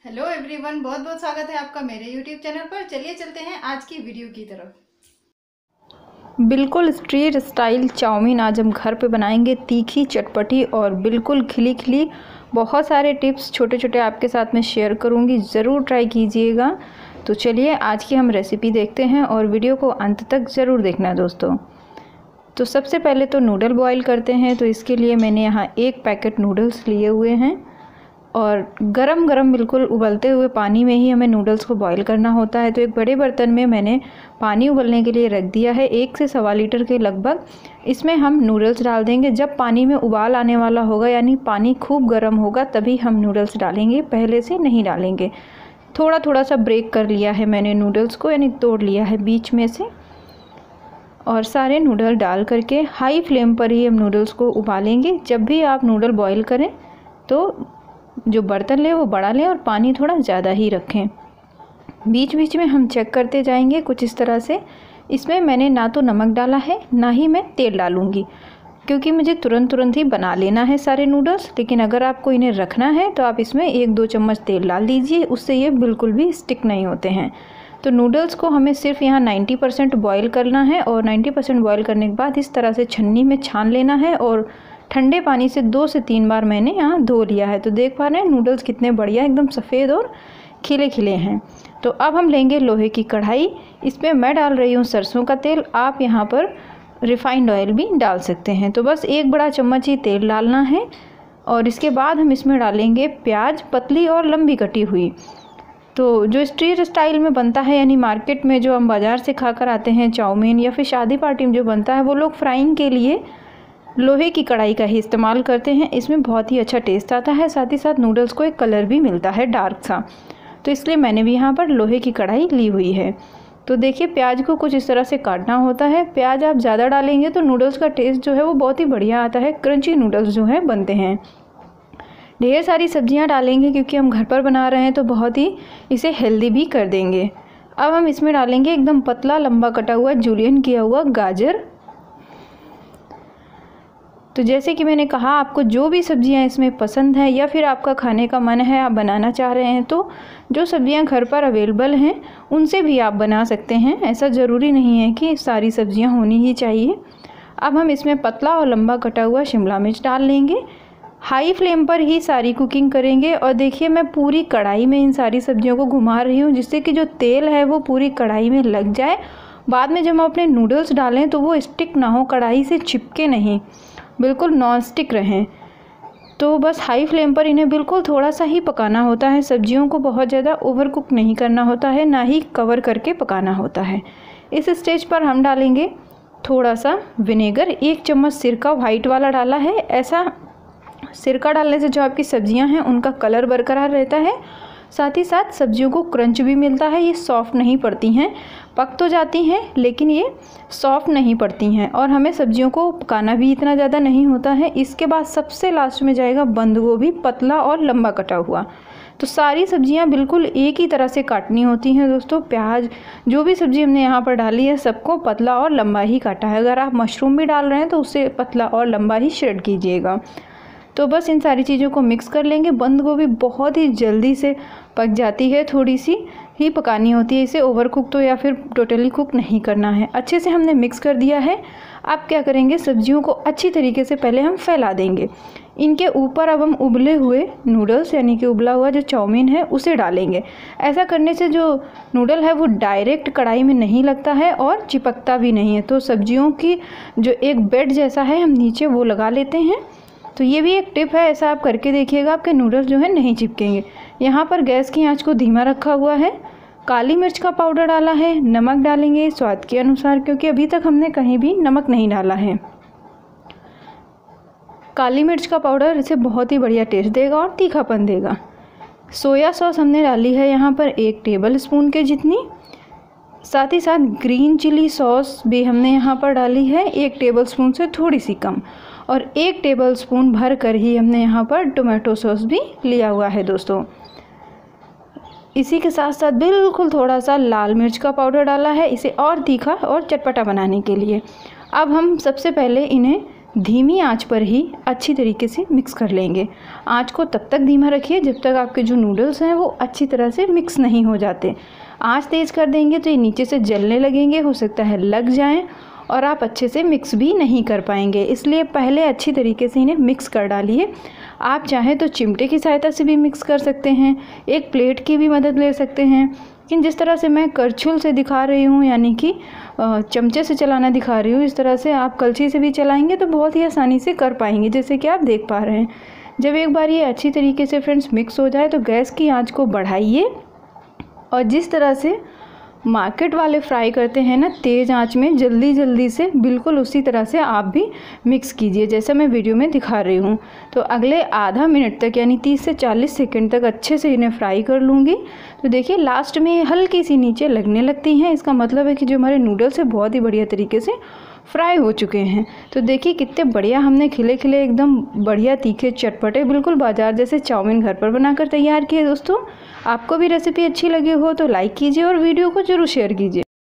Hello everyone, बहुत बहुत स्वागत है आपका मेरे यूट्यूब चैनल पर। चलिए चलते हैं आज की वीडियो की तरफ। बिल्कुल स्ट्रीट स्टाइल चाउमीन आज हम घर पे बनाएंगे, तीखी चटपटी और बिल्कुल खिली खिली। बहुत सारे टिप्स छोटे छोटे आपके साथ में शेयर करूंगी, ज़रूर ट्राई कीजिएगा। तो चलिए आज की हम रेसिपी देखते हैं और वीडियो को अंत तक ज़रूर देखना दोस्तों। तो सबसे पहले तो नूडल बॉईल करते हैं। तो इसके लिए मैंने यहाँ 1 पैकेट नूडल्स लिए हुए हैं और गरम गरम बिल्कुल उबलते हुए पानी में ही हमें नूडल्स को बॉईल करना होता है। तो एक बड़े बर्तन में मैंने पानी उबलने के लिए रख दिया है, 1 से सवा लीटर के लगभग। इसमें हम नूडल्स डाल देंगे। जब पानी में उबाल आने वाला होगा यानी पानी खूब गर्म होगा तभी हम नूडल्स डालेंगे, पहले से नहीं डालेंगे। थोड़ा थोड़ा सा ब्रेक कर लिया है मैंने नूडल्स को, यानी तोड़ लिया है बीच में से। और सारे नूडल डाल करके हाई फ्लेम पर ही हम नूडल्स को उबालेंगे। जब भी आप नूडल बॉईल करें तो जो बर्तन लें वो बड़ा लें और पानी थोड़ा ज़्यादा ही रखें। बीच बीच में हम चेक करते जाएंगे कुछ इस तरह से। इसमें मैंने ना तो नमक डाला है ना ही मैं तेल डालूंगी, क्योंकि मुझे तुरंत ही बना लेना है सारे नूडल्स। लेकिन अगर आपको इन्हें रखना है तो आप इसमें 1-2 चम्मच तेल डाल दीजिए, उससे ये बिल्कुल भी स्टिक नहीं होते हैं। तो नूडल्स को हमें सिर्फ यहाँ 90% बॉयल करना है और 90% बॉयल करने के बाद इस तरह से छन्नी में छान लेना है और ठंडे पानी से 2 से 3 बार मैंने यहाँ धो लिया है। तो देख पा रहे हैं नूडल्स कितने बढ़िया एकदम सफ़ेद और खिले खिले हैं। तो अब हम लेंगे लोहे की कढ़ाई। इसमें मैं डाल रही हूँ सरसों का तेल। आप यहाँ पर रिफाइंड ऑयल भी डाल सकते हैं। तो बस 1 बड़ा चम्मच ही तेल डालना है और इसके बाद हम इसमें डालेंगे प्याज, पतली और लंबी कटी हुई। तो जो स्ट्रीट स्टाइल में बनता है, यानी मार्केट में जो हम बाज़ार से खा कर आते हैं चाउमीन, या फिर शादी पार्टी में जो बनता है, वो लोग फ्राइंग के लिए लोहे की कढ़ाई का ही इस्तेमाल करते हैं। इसमें बहुत ही अच्छा टेस्ट आता है, साथ ही साथ नूडल्स को एक कलर भी मिलता है डार्क सा। तो इसलिए मैंने भी यहाँ पर लोहे की कढ़ाई ली हुई है। तो देखिए प्याज को कुछ इस तरह से काटना होता है। प्याज आप ज़्यादा डालेंगे तो नूडल्स का टेस्ट जो है वो बहुत ही बढ़िया आता है, क्रंची नूडल्स जो है बनते हैं। ढेर सारी सब्जियाँ डालेंगे क्योंकि हम घर पर बना रहे हैं, तो बहुत ही इसे हेल्दी भी कर देंगे। अब हम इसमें डालेंगे एकदम पतला लंबा कटा हुआ जूलियन किया हुआ गाजर। तो जैसे कि मैंने कहा, आपको जो भी सब्जियां इसमें पसंद है या फिर आपका खाने का मन है, आप बनाना चाह रहे हैं, तो जो सब्जियां घर पर अवेलेबल हैं उनसे भी आप बना सकते हैं। ऐसा ज़रूरी नहीं है कि सारी सब्जियां होनी ही चाहिए। अब हम इसमें पतला और लंबा कटा हुआ शिमला मिर्च डाल लेंगे। हाई फ्लेम पर ही सारी कुकिंग करेंगे। और देखिए मैं पूरी कढ़ाई में इन सारी सब्जियों को घुमा रही हूँ, जिससे कि जो तेल है वो पूरी कढ़ाई में लग जाए। बाद में जब हम अपने नूडल्स डालें तो वो स्टिक ना हो, कढ़ाई से चिपके नहीं, बिल्कुल नॉन स्टिक रहें। तो बस हाई फ्लेम पर इन्हें बिल्कुल थोड़ा सा ही पकाना होता है। सब्जियों को बहुत ज़्यादा ओवर कुक नहीं करना होता है, ना ही कवर करके पकाना होता है। इस स्टेज पर हम डालेंगे थोड़ा सा विनेगर। 1 चम्मच सिरका वाइट वाला डाला है। ऐसा सिरका डालने से जो आपकी सब्जियां हैं उनका कलर बरकरार रहता है, साथ ही साथ सब्जियों को क्रंच भी मिलता है। ये सॉफ्ट नहीं पड़ती हैं, पक तो जाती हैं लेकिन ये सॉफ्ट नहीं पड़ती हैं। और हमें सब्जियों को पकाना भी इतना ज़्यादा नहीं होता है। इसके बाद सबसे लास्ट में जाएगा बंद गोभी, पतला और लंबा कटा हुआ। तो सारी सब्जियां बिल्कुल एक ही तरह से काटनी होती हैं दोस्तों। प्याज, जो भी सब्ज़ी हमने यहाँ पर डाली है, सबको पतला और लंबा ही काटा है। अगर आप मशरूम भी डाल रहे हैं तो उससे पतला और लंबा ही श्रेड कीजिएगा। तो बस इन सारी चीज़ों को मिक्स कर लेंगे। बंद गोभी बहुत ही जल्दी से पक जाती है, थोड़ी सी ही पकानी होती है। इसे ओवर कुक तो या फिर टोटली कुक नहीं करना है। अच्छे से हमने मिक्स कर दिया है। अब क्या करेंगे, सब्जियों को अच्छी तरीके से पहले हम फैला देंगे। इनके ऊपर अब हम उबले हुए नूडल्स, यानी कि उबला हुआ जो चाउमीन है, उसे डालेंगे। ऐसा करने से जो नूडल है वो डायरेक्ट कढ़ाई में नहीं लगता है और चिपकता भी नहीं है। तो सब्जियों की जो एक बेड जैसा है हम नीचे वो लगा लेते हैं। तो ये भी एक टिप है, ऐसा आप करके देखिएगा, आपके नूडल्स जो है नहीं चिपकेंगे। यहाँ पर गैस की आंच को धीमा रखा हुआ है। काली मिर्च का पाउडर डाला है। नमक डालेंगे स्वाद के अनुसार, क्योंकि अभी तक हमने कहीं भी नमक नहीं डाला है। काली मिर्च का पाउडर इसे बहुत ही बढ़िया टेस्ट देगा और तीखापन देगा। सोया सॉस हमने डाली है यहाँ पर 1 टेबल स्पून के जितनी। साथ ही साथ ग्रीन चिली सॉस भी हमने यहाँ पर डाली है 1 टेबल स्पून से थोड़ी सी कम। और 1 टेबल स्पून भर कर ही हमने यहाँ पर टोमेटो सॉस भी लिया हुआ है दोस्तों। इसी के साथ साथ बिल्कुल थोड़ा सा लाल मिर्च का पाउडर डाला है, इसे और तीखा और चटपटा बनाने के लिए। अब हम सबसे पहले इन्हें धीमी आंच पर ही अच्छी तरीके से मिक्स कर लेंगे। आंच को तब तक धीमा रखिए जब तक आपके जो नूडल्स हैं वो अच्छी तरह से मिक्स नहीं हो जाते। आंच तेज़ कर देंगे तो ये नीचे से जलने लगेंगे, हो सकता है लग जाएं और आप अच्छे से मिक्स भी नहीं कर पाएंगे। इसलिए पहले अच्छी तरीके से इन्हें मिक्स कर डालिए। आप चाहें तो चिमटे की सहायता से भी मिक्स कर सकते हैं, एक प्लेट की भी मदद ले सकते हैं, लेकिन जिस तरह से मैं करछुल से दिखा रही हूँ यानी कि चमचे से चलाना दिखा रही हूँ, इस तरह से आप कलछी से भी चलाएंगे तो बहुत ही आसानी से कर पाएंगे, जैसे कि आप देख पा रहे हैं। जब एक बार ये अच्छी तरीके से फ्रेंड्स मिक्स हो जाए तो गैस की आंच को बढ़ाइए और जिस तरह से मार्केट वाले फ्राई करते हैं ना तेज़ आंच में जल्दी जल्दी से, बिल्कुल उसी तरह से आप भी मिक्स कीजिए जैसा मैं वीडियो में दिखा रही हूँ। तो अगले आधा मिनट तक यानी 30 से 40 सेकंड तक अच्छे से इन्हें फ्राई कर लूँगी। तो देखिए लास्ट में हल्की सी नीचे लगने लगती हैं, इसका मतलब है कि जो हमारे नूडल्स है बहुत ही बढ़िया तरीके से फ्राई हो चुके हैं। तो देखिए कितने बढ़िया हमने खिले खिले एकदम बढ़िया तीखे चटपटे बिल्कुल बाजार जैसे चाउमीन घर पर बनाकर तैयार किए। दोस्तों आपको भी रेसिपी अच्छी लगी हो तो लाइक कीजिए और वीडियो को ज़रूर शेयर कीजिए।